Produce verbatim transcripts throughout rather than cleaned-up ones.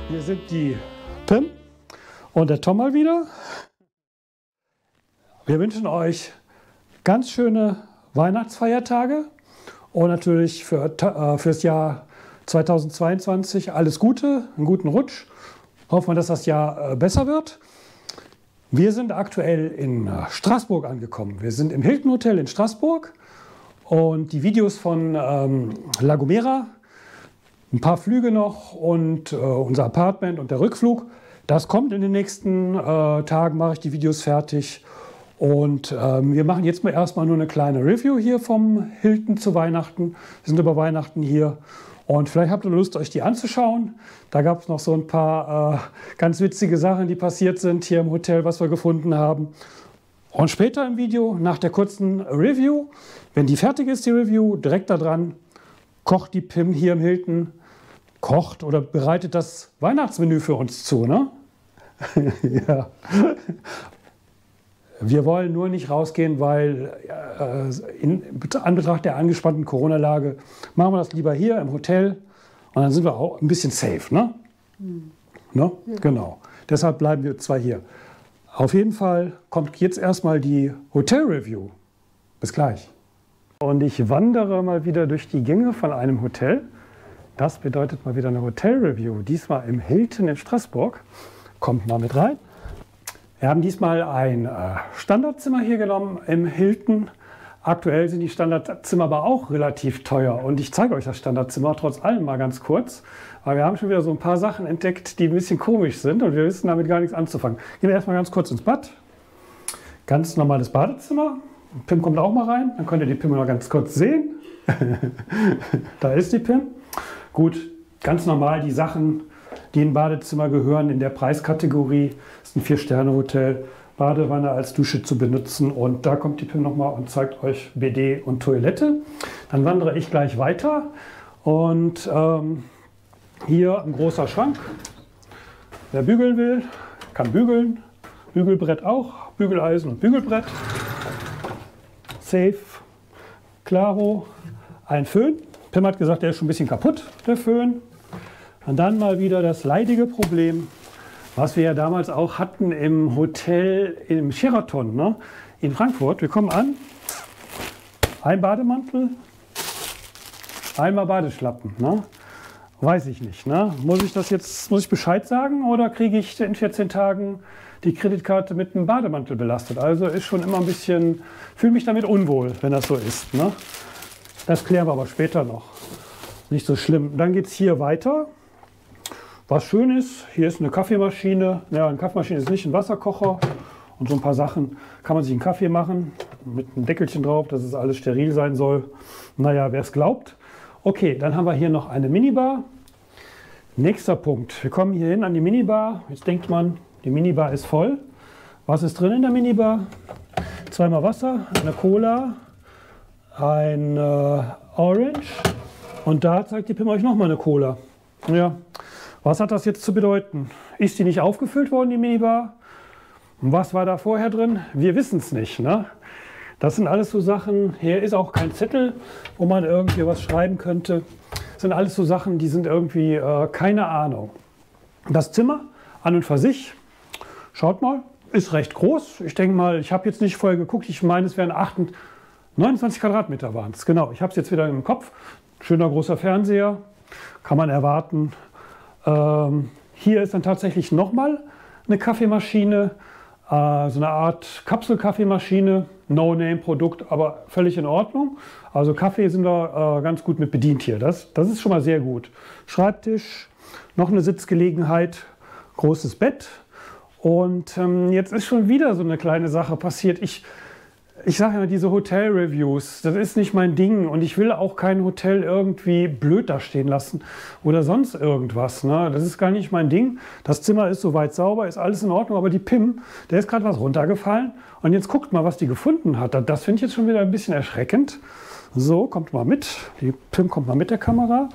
Hier sind die Pim und der Tom mal wieder. Wir wünschen euch ganz schöne Weihnachtsfeiertage und natürlich für, äh, fürs Jahr zweitausendzweiundzwanzig alles Gute, einen guten Rutsch. Hoffen wir, dass das Jahr äh, besser wird. Wir sind aktuell in äh, Straßburg angekommen. Wir sind im Hilton Hotel in Straßburg und die Videos von ähm, La Gomera, ein paar Flüge noch und äh, unser Apartment und der Rückflug, das kommt in den nächsten äh, Tagen, mache ich die Videos fertig. Und ähm, wir machen jetzt mal erstmal nur eine kleine Review hier vom Hilton zu Weihnachten. Wir sind über Weihnachten hier und vielleicht habt ihr Lust, euch die anzuschauen. Da gab es noch so ein paar äh, ganz witzige Sachen, die passiert sind hier im Hotel, was wir gefunden haben. Und später im Video, nach der kurzen Review, wenn die fertig ist, die Review, direkt da dran, kocht die Pim hier im Hilton, kocht oder bereitet das Weihnachtsmenü für uns zu, ne? Ja. Wir wollen nur nicht rausgehen, weil äh, in Anbetracht der angespannten Corona-Lage machen wir das lieber hier im Hotel und dann sind wir auch ein bisschen safe, ne? Mhm. Ne? Ja. Genau. Deshalb bleiben wir zwar hier. Auf jeden Fall kommt jetzt erstmal die Hotel-Review. Bis gleich. Und ich wandere mal wieder durch die Gänge von einem Hotel. Das bedeutet mal wieder eine Hotel-Review. Diesmal im Hilton in Straßburg. Kommt mal mit rein. Wir haben diesmal ein äh, Standardzimmer hier genommen im Hilton. Aktuell sind die Standardzimmer aber auch relativ teuer. Und ich zeige euch das Standardzimmer trotz allem mal ganz kurz. Weil wir haben schon wieder so ein paar Sachen entdeckt, die ein bisschen komisch sind. Und wir wissen damit gar nichts anzufangen. Gehen wir erstmal ganz kurz ins Bad. Ganz normales Badezimmer. Pim kommt auch mal rein. Dann könnt ihr die Pim noch ganz kurz sehen. Da ist die Pim. Gut, ganz normal die Sachen, die in Badezimmer gehören, in der Preiskategorie. Das ist ein Vier-Sterne-Hotel, Badewanne als Dusche zu benutzen. Und da kommt die Pim nochmal und zeigt euch B D und Toilette. Dann wandere ich gleich weiter. Und ähm, hier ein großer Schrank. Wer bügeln will, kann bügeln. Bügelbrett auch, Bügeleisen und Bügelbrett. Safe, klaro, ein Föhn. Pim hat gesagt, der ist schon ein bisschen kaputt, der Föhn. Und dann mal wieder das leidige Problem, was wir ja damals auch hatten im Hotel im Sheraton, ne, in Frankfurt. Wir kommen an, ein Bademantel, einmal Badeschlappen. Ne? Weiß ich nicht. Ne? Muss ich das jetzt, muss ich Bescheid sagen oder kriege ich in vierzehn Tagen die Kreditkarte mit einem Bademantel belastet? Also ist schon immer ein bisschen, fühle mich damit unwohl, wenn das so ist. Ne? Das klären wir aber später noch. Nicht so schlimm. Dann geht es hier weiter. Was schön ist, hier ist eine Kaffeemaschine. Ja, eine Kaffeemaschine ist nicht ein Wasserkocher. Und so ein paar Sachen kann man sich einen Kaffee machen. Mit einem Deckelchen drauf, dass es alles steril sein soll. Naja, wer es glaubt. Okay, dann haben wir hier noch eine Minibar. Nächster Punkt. Wir kommen hier hin an die Minibar. Jetzt denkt man, die Minibar ist voll. Was ist drin in der Minibar? Zweimal Wasser, eine Cola, ein äh, Orange und da zeigt die Pim euch nochmal eine Cola. Ja, was hat das jetzt zu bedeuten? Ist die nicht aufgefüllt worden, die Minibar? Und was war da vorher drin? Wir wissen es nicht. Ne? Das sind alles so Sachen, hier ist auch kein Zettel, wo man irgendwie was schreiben könnte. Das sind alles so Sachen, die sind irgendwie äh, keine Ahnung. Das Zimmer an und für sich, schaut mal, ist recht groß. Ich denke mal, ich habe jetzt nicht vorher geguckt, ich meine, es wären neunundzwanzig Quadratmeter waren es. Genau, ich habe es jetzt wieder im Kopf. Schöner großer Fernseher, kann man erwarten. Ähm, hier ist dann tatsächlich nochmal eine Kaffeemaschine, äh, so eine Art Kapselkaffeemaschine, No-Name-Produkt, aber völlig in Ordnung. Also Kaffee sind wir äh, ganz gut mit bedient hier. Das, das ist schon mal sehr gut. Schreibtisch, noch eine Sitzgelegenheit, großes Bett. Und ähm, jetzt ist schon wieder so eine kleine Sache passiert. Ich, ich sage ja, diese Hotel-Reviews, das ist nicht mein Ding. Und ich will auch kein Hotel irgendwie blöd dastehen lassen oder sonst irgendwas. Ne? Das ist gar nicht mein Ding. Das Zimmer ist soweit sauber, ist alles in Ordnung. Aber die Pim, der ist gerade was runtergefallen. Und jetzt guckt mal, was die gefunden hat. Das finde ich jetzt schon wieder ein bisschen erschreckend. So, kommt mal mit. Die Pim kommt mal mit der Kamera.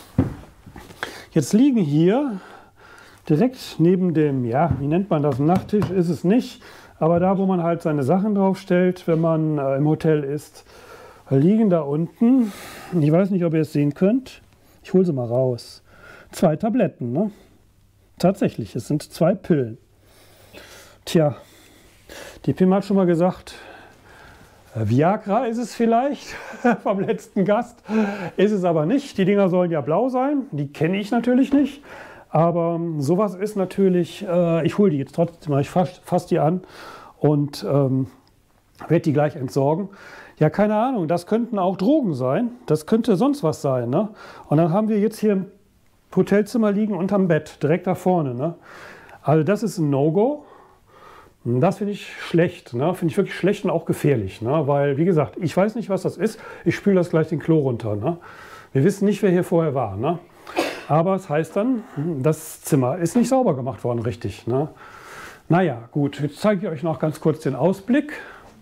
Jetzt liegen hier direkt neben dem, ja, wie nennt man das, Nachttisch ist es nicht, aber da, wo man halt seine Sachen draufstellt, wenn man äh, im Hotel ist, liegen da unten, ich weiß nicht, ob ihr es sehen könnt, ich hole sie mal raus, zwei Tabletten, ne? Tatsächlich, es sind zwei Pillen. Tja, die Pim hat schon mal gesagt, Viagra ist es vielleicht vom letzten Gast, ist es aber nicht. Die Dinger sollen ja blau sein, die kenne ich natürlich nicht. Aber sowas ist natürlich, äh, ich hole die jetzt trotzdem mal, ich fasse fass die an und ähm, werde die gleich entsorgen. Ja, keine Ahnung, das könnten auch Drogen sein, das könnte sonst was sein. Ne? Und dann haben wir jetzt hier im Hotelzimmer liegen unterm Bett, direkt da vorne. Ne? Also das ist ein No-Go. Das finde ich schlecht, ne? Finde ich wirklich schlecht und auch gefährlich. Ne? Weil, wie gesagt, ich weiß nicht, was das ist. Ich spüle das gleich den Klo runter. Ne? Wir wissen nicht, wer hier vorher war. Ne? Aber es heißt dann, das Zimmer ist nicht sauber gemacht worden, richtig. Ne? Naja, gut, jetzt zeige ich euch noch ganz kurz den Ausblick.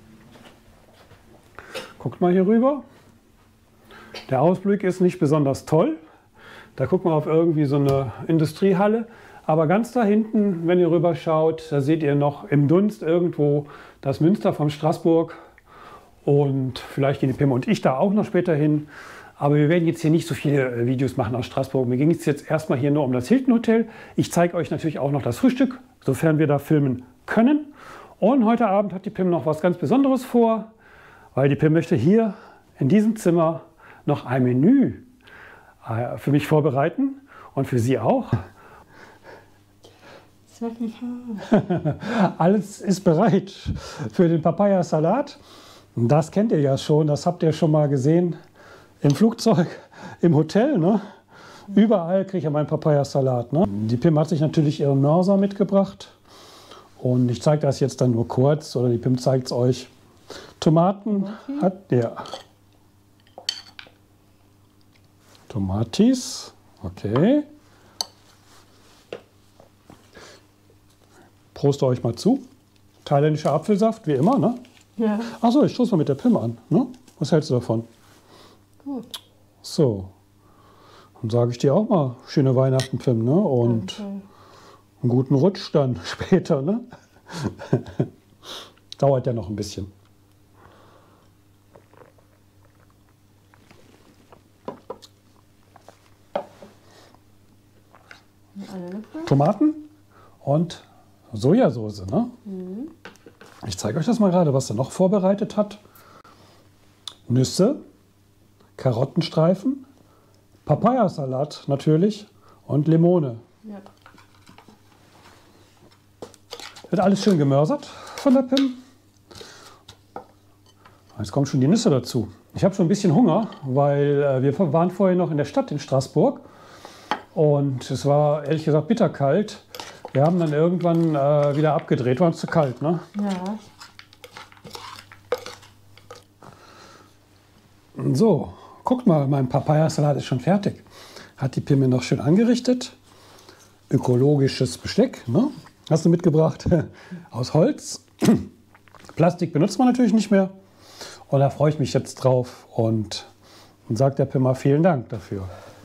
Guckt mal hier rüber. Der Ausblick ist nicht besonders toll. Da guckt man auf irgendwie so eine Industriehalle. Aber ganz da hinten, wenn ihr rüber schaut, da seht ihr noch im Dunst irgendwo das Münster von Straßburg. Und vielleicht gehen die Pim und ich da auch noch später hin. Aber wir werden jetzt hier nicht so viele Videos machen aus Straßburg. Mir ging es jetzt erstmal hier nur um das Hilton Hotel. Ich zeige euch natürlich auch noch das Frühstück, sofern wir da filmen können. Und heute Abend hat die Pim noch was ganz Besonderes vor, weil die Pim möchte hier in diesem Zimmer noch ein Menü für mich vorbereiten und für sie auch. Alles ist bereit für den Papayasalat. Das kennt ihr ja schon, das habt ihr schon mal gesehen im Flugzeug, im Hotel. Ne? Überall kriege ich ja meinen Papayasalat. Ne? Die Pim hat sich natürlich ihren Mörser mitgebracht. Und ich zeige das jetzt dann nur kurz, oder die Pim zeigt es euch. Tomaten okay. hat der. Tomatis, okay. Prost euch mal zu. Thailändischer Apfelsaft, wie immer, ne? Ja. Achso, ich stoße mal mit der Pim an. Ne? Was hältst du davon? Gut. So. Dann sage ich dir auch mal schöne Weihnachten, Pim, ne? Und Danke. einen guten Rutsch dann später, ne? Dauert ja noch ein bisschen. Tomaten und Sojasauce, ne? Mhm. Ich zeige euch das mal gerade, was er noch vorbereitet hat. Nüsse, Karottenstreifen, Papayasalat natürlich und Limone. Ja. Wird alles schön gemörsert von der Pim. Jetzt kommen schon die Nüsse dazu. Ich habe schon ein bisschen Hunger, weil äh, wir waren vorher noch in der Stadt in Straßburg. Und es war ehrlich gesagt bitterkalt. Wir haben dann irgendwann äh, wieder abgedreht, war uns zu kalt. Ne? Ja. So, guckt mal, mein Papayasalat ist schon fertig. Hat die Pim mir noch schön angerichtet. Ökologisches Besteck, ne? Hast du mitgebracht? Aus Holz. Plastik benutzt man natürlich nicht mehr. Und da freue ich mich jetzt drauf und, und sage der Pim mal vielen Dank dafür.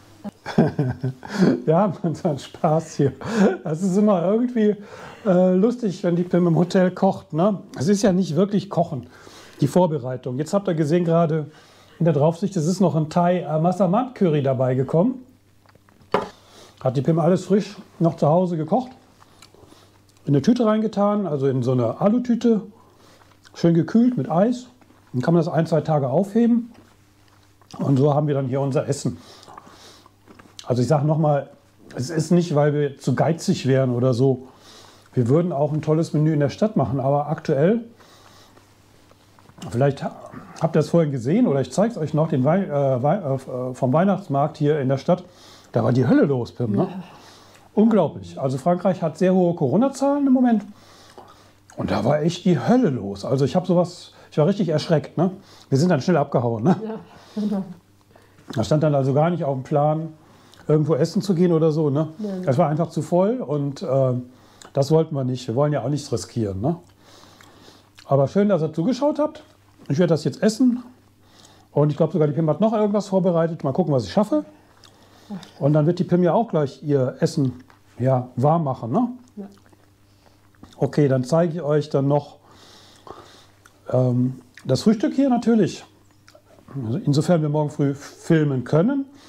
Wir haben unseren Spaß hier. Das ist immer irgendwie äh, lustig, wenn die Pim im Hotel kocht. Ne? Es ist ja nicht wirklich Kochen, die Vorbereitung. Jetzt habt ihr gesehen gerade in der Draufsicht, es ist noch ein Thai äh, Massaman Curry dabei gekommen. Hat die Pim alles frisch noch zu Hause gekocht. In eine Tüte reingetan, also in so eine Alutüte. Schön gekühlt mit Eis. Dann kann man das ein, zwei Tage aufheben. Und so haben wir dann hier unser Essen. Also ich sage nochmal, es ist nicht, weil wir zu geizig wären oder so. Wir würden auch ein tolles Menü in der Stadt machen, aber aktuell, vielleicht habt ihr es vorhin gesehen oder ich zeige es euch noch, den Wei äh, Wei äh, vom Weihnachtsmarkt hier in der Stadt, da war die Hölle los, Pim. Ne? Ja. Unglaublich. Also Frankreich hat sehr hohe Corona-Zahlen im Moment und da war echt die Hölle los. Also ich habe sowas, ich war richtig erschreckt. Ne? Wir sind dann schnell abgehauen. Ne? Ja, genau. Da stand dann also gar nicht auf dem Plan, irgendwo essen zu gehen oder so. Ne? Ja, ja. Das war einfach zu voll und äh, das wollten wir nicht. Wir wollen ja auch nichts riskieren. Ne? Aber schön, dass ihr zugeschaut habt. Ich werde das jetzt essen und ich glaube sogar, die Pim hat noch irgendwas vorbereitet. Mal gucken, was ich schaffe. Und dann wird die Pim ja auch gleich ihr Essen ja, warm machen. Ne? Ja. Okay, dann zeige ich euch dann noch ähm, das Frühstück hier natürlich. Also insofern wir morgen früh filmen können.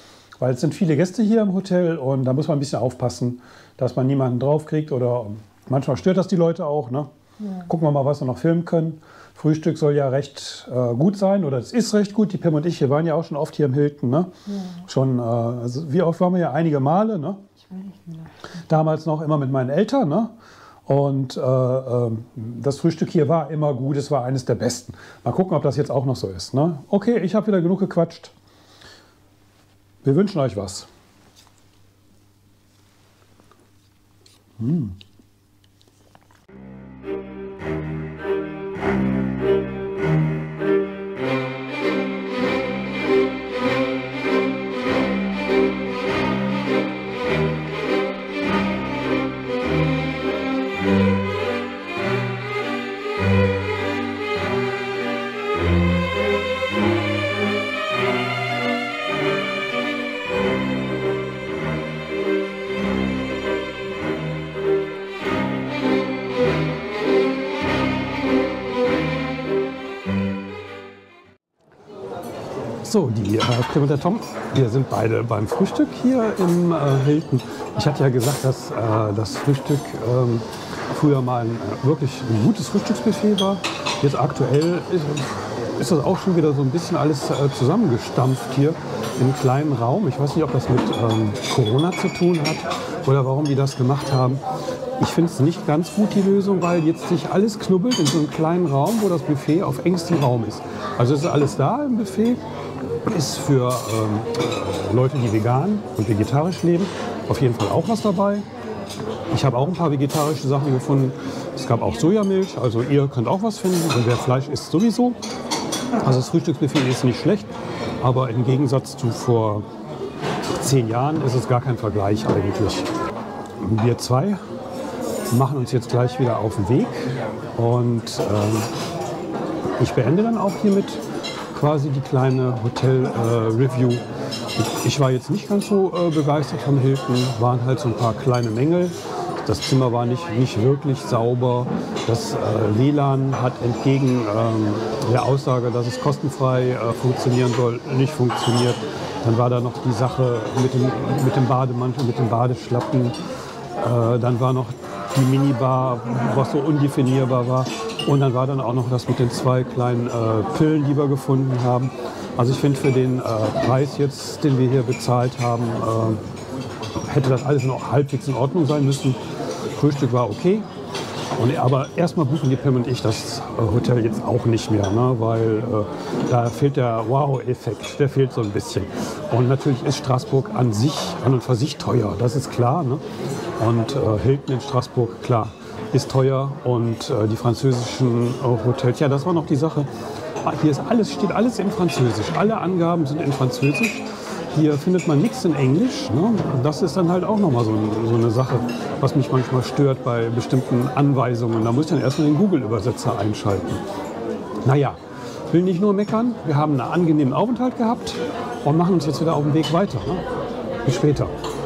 weil es sind viele Gäste hier im Hotel und da muss man ein bisschen aufpassen, dass man niemanden draufkriegt oder manchmal stört das die Leute auch. Ne? Ja. Gucken wir mal, was wir noch filmen können. Frühstück soll ja recht äh, gut sein oder es ist recht gut. Die Pim und ich, wir waren ja auch schon oft hier im Hilton. Ne? Ja. Schon, äh, also wie oft waren wir ja? Einige Male. Ne? Ich weiß nicht mehr. Damals noch immer mit meinen Eltern. Ne? Und äh, äh, das Frühstück hier war immer gut, es war eines der besten. Mal gucken, ob das jetzt auch noch so ist. Ne? Okay, ich habe wieder genug gequatscht. Wir wünschen euch was. Hm. So, die äh, Pim und der Tom, wir sind beide beim Frühstück hier im äh, Hilton. Ich hatte ja gesagt, dass äh, das Frühstück ähm, früher mal ein äh, wirklich ein gutes Frühstücksbuffet war. Jetzt aktuell ist, ist das auch schon wieder so ein bisschen alles äh, zusammengestampft hier im kleinen Raum. Ich weiß nicht, ob das mit ähm, Corona zu tun hat oder warum die das gemacht haben. Ich finde es nicht ganz gut, die Lösung, weil jetzt sich alles knubbelt in so einem kleinen Raum, wo das Buffet auf engstem Raum ist. Also es ist alles da im Buffet. Ist für ähm, Leute, die vegan und vegetarisch leben, auf jeden Fall auch was dabei. Ich habe auch ein paar vegetarische Sachen gefunden. Es gab auch Sojamilch, also ihr könnt auch was finden. Und wer Fleisch isst, sowieso. Also das Frühstücksbuffet ist nicht schlecht, aber im Gegensatz zu vor zehn Jahren ist es gar kein Vergleich eigentlich. Wir zwei machen uns jetzt gleich wieder auf den Weg und ähm, ich beende dann auch hiermit quasi die kleine Hotel-Review. Äh, ich war jetzt nicht ganz so äh, begeistert vom Hilton, waren halt so ein paar kleine Mängel. Das Zimmer war nicht, nicht wirklich sauber. Das äh, W L A N hat entgegen ähm, der Aussage, dass es kostenfrei äh, funktionieren soll, nicht funktioniert. Dann war da noch die Sache mit dem, mit dem Bademantel, mit dem Badeschlappen. Äh, dann war noch die Minibar, was so undefinierbar war. Und dann war dann auch noch das mit den zwei kleinen äh, Pillen, die wir gefunden haben. Also ich finde, für den äh, Preis jetzt, den wir hier bezahlt haben, äh, hätte das alles noch halbwegs in Ordnung sein müssen. Frühstück war okay. Und, aber erstmal buchen die Pim und ich das äh, Hotel jetzt auch nicht mehr, ne? Weil äh, da fehlt der Wow-Effekt, der fehlt so ein bisschen. Und natürlich ist Straßburg an sich, an und für sich teuer, das ist klar. Ne? Und äh, Hilton in Straßburg, klar, ist teuer und äh, die französischen äh, Hotels, ja, das war noch die Sache. Hier ist alles, steht alles in Französisch, alle Angaben sind in Französisch. Hier findet man nichts in Englisch. Ne? Das ist dann halt auch nochmal so, so eine Sache, was mich manchmal stört bei bestimmten Anweisungen. Da muss ich dann erstmal den Google-Übersetzer einschalten. Naja, will nicht nur meckern. Wir haben einen angenehmen Aufenthalt gehabt und machen uns jetzt wieder auf den Weg weiter. Ne? Bis später.